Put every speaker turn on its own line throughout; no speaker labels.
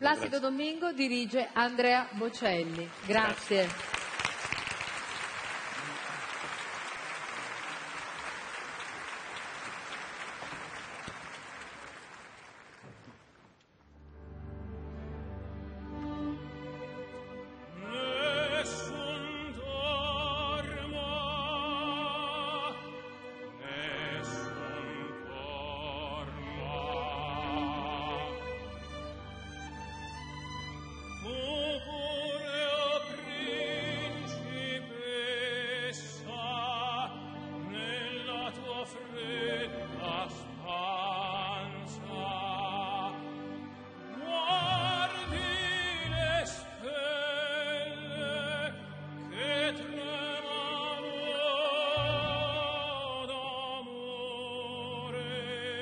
Placido Domingo dirige Andrea Bocelli. Grazie.
Nessun dorma, nessun dorma. Tu pure, o principessa, nella tua fredda stanza, guardi le stelle che tremano d'amore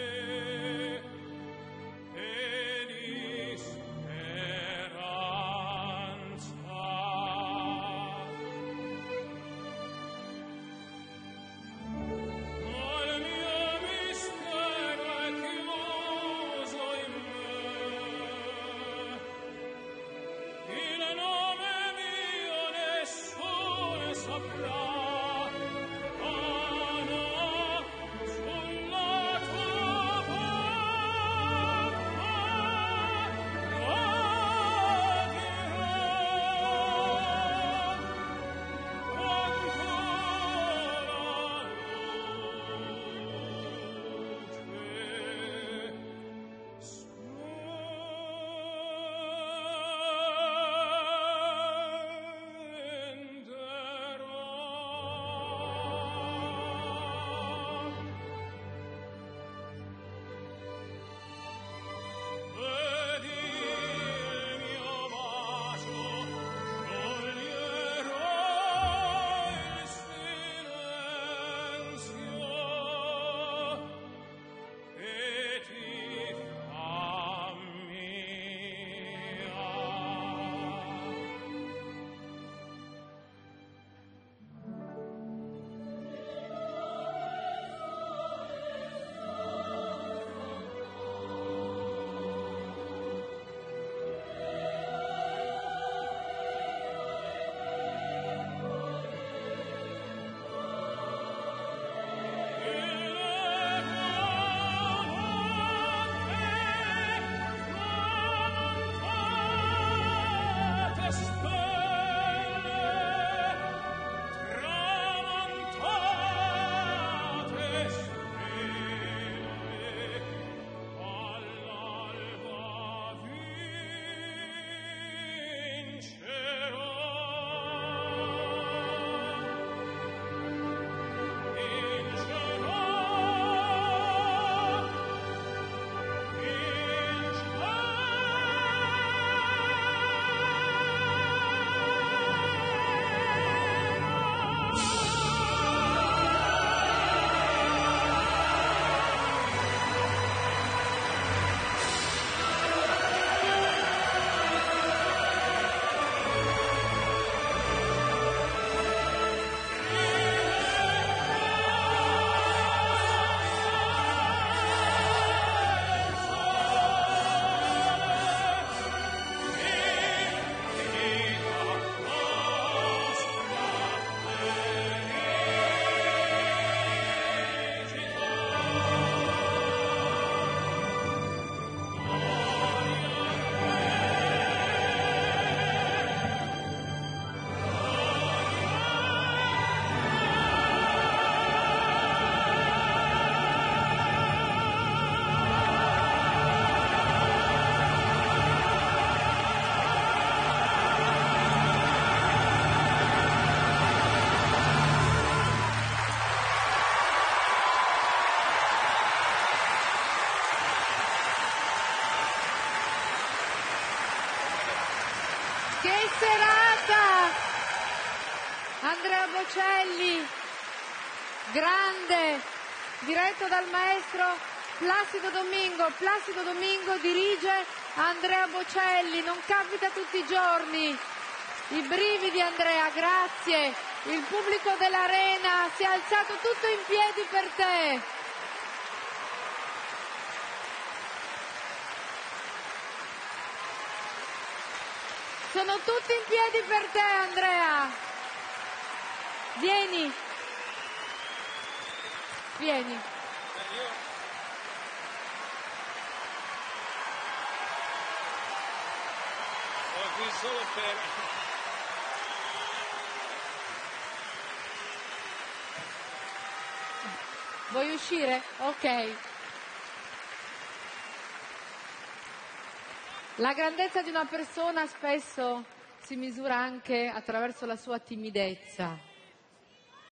e di speranza. Il mio mistero è chiuso in me, il nome mio nessuno saprà. Ah no, sulla tua bocca vedi il mio bacio, scioglierò il silenzio e ti fa mia.
Che serata! Andrea Bocelli, grande, diretto dal maestro Placido Domingo. Placido Domingo dirige Andrea Bocelli, non capita tutti i giorni. I brividi, Andrea, grazie. Il pubblico dell'Arena si è alzato tutto in piedi per te. Sono tutti in piedi per te, Andrea. Vieni. Vieni.
Sono qui solo per...
Vuoi uscire? Ok. La grandezza di una persona spesso si misura anche attraverso la sua timidezza.